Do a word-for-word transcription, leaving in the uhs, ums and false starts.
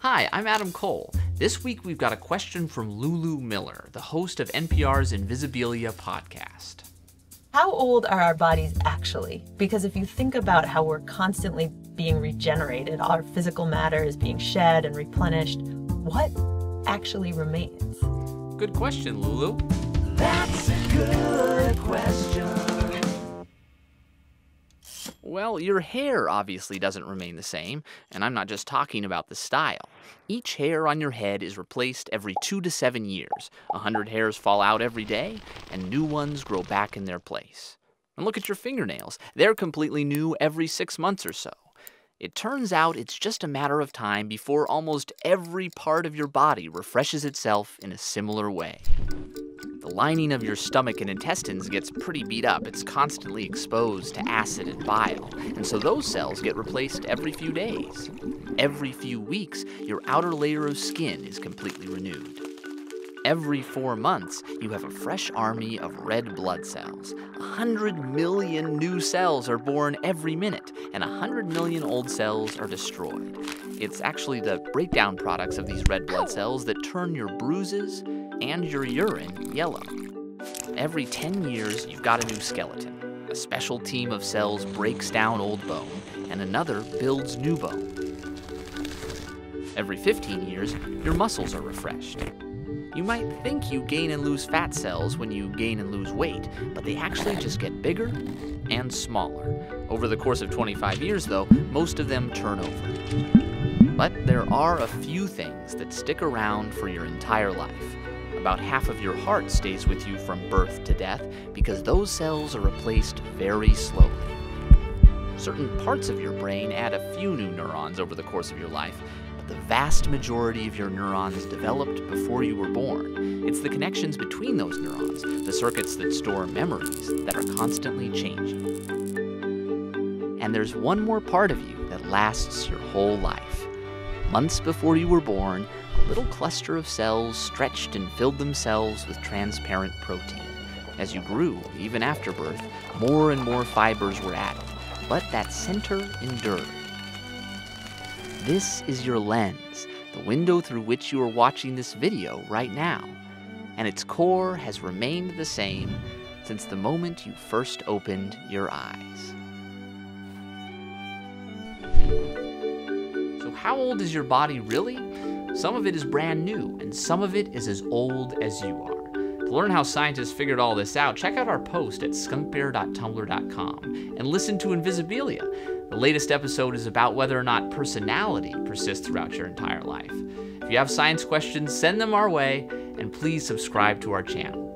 Hi, I'm Adam Cole. This week we've got a question from Lulu Miller, the host of N P R's Invisibilia podcast. How old are our bodies actually? Because if you think about how we're constantly being regenerated, our physical matter is being shed and replenished, what actually remains? Good question, Lulu. That's a good question. Well, your hair obviously doesn't remain the same, and I'm not just talking about the style. Each hair on your head is replaced every two to seven years. A hundred hairs fall out every day, and new ones grow back in their place. And look at your fingernails. They're completely new every six months or so. It turns out it's just a matter of time before almost every part of your body refreshes itself in a similar way. The lining of your stomach and intestines gets pretty beat up. It's constantly exposed to acid and bile, and so those cells get replaced every few days. Every few weeks, your outer layer of skin is completely renewed. Every four months, you have a fresh army of red blood cells. A hundred million new cells are born every minute, and a hundred million old cells are destroyed. It's actually the breakdown products of these red blood cells that turn your bruises and your urine yellow. Every ten years, you've got a new skeleton. A special team of cells breaks down old bone, and another builds new bone. Every fifteen years, your muscles are refreshed. You might think you gain and lose fat cells when you gain and lose weight, but they actually just get bigger and smaller. Over the course of twenty-five years, though, most of them turn over. But there are a few things that stick around for your entire life. About half of your heart stays with you from birth to death because those cells are replaced very slowly. Certain parts of your brain add a few new neurons over the course of your life, but the vast majority of your neurons developed before you were born. It's the connections between those neurons, the circuits that store memories, that are constantly changing. And there's one more part of you that lasts your whole life. Months before you were born, a little cluster of cells stretched and filled themselves with transparent protein. As you grew, even after birth, more and more fibers were added, but that center endured. This is your lens, the window through which you are watching this video right now, and its core has remained the same since the moment you first opened your eyes. So how old is your body really? Some of it is brand new, and some of it is as old as you are. To learn how scientists figured all this out, check out our post at skunk bear dot tumblr dot com and listen to Invisibilia. The latest episode is about whether or not personality persists throughout your entire life. If you have science questions, send them our way, and please subscribe to our channel.